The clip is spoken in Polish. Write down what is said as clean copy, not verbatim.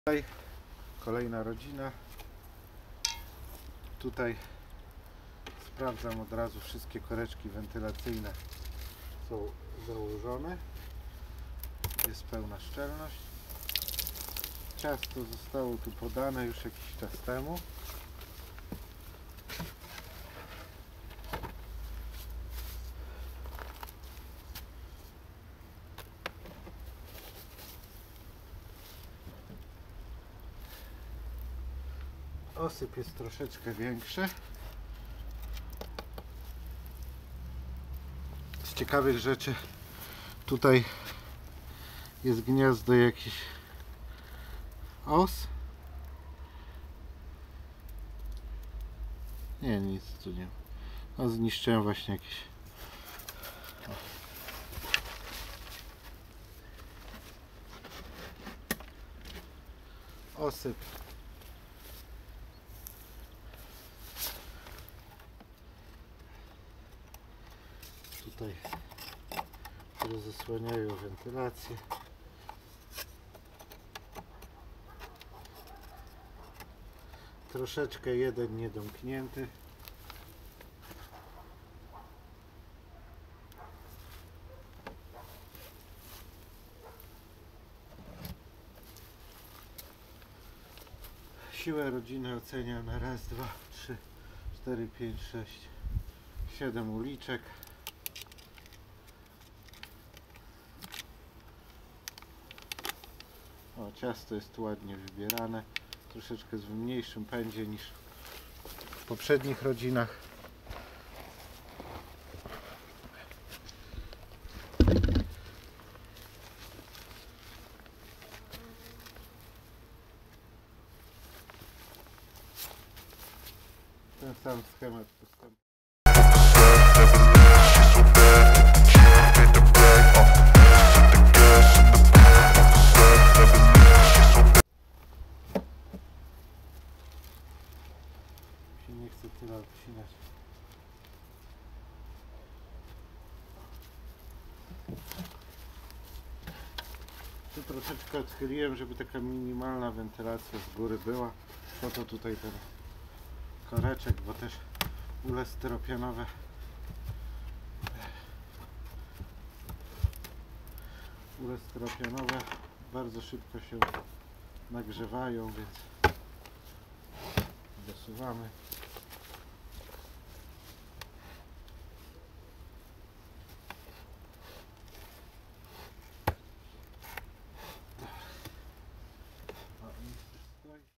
Tutaj kolejna rodzina. Tutaj sprawdzam od razu, wszystkie koreczki wentylacyjne są założone, jest pełna szczelność. Ciasto zostało tu podane już jakiś czas temu. Osyp jest troszeczkę większy. Z ciekawych rzeczy tutaj jest gniazdo jakiś os. Nie, nic tu nie ma. No, zniszczyłem właśnie jakiś. Osyp. Tutaj, które zasłaniają wentylację. Troszeczkę jeden niedomknięty. Siłę rodziny oceniam na raz, 2, 3, 4, 5, 6, 7 uliczek. O, ciasto jest ładnie wybierane. Troszeczkę z mniejszym pędzie niż w poprzednich rodzinach. Ten sam schemat postępuje. Nie chcę tyle odcinać. Tu troszeczkę odchyliłem, żeby taka minimalna wentylacja z góry była. Po to tutaj ten koreczek, bo też ule styropianowe bardzo szybko się nagrzewają, więc dosuwamy.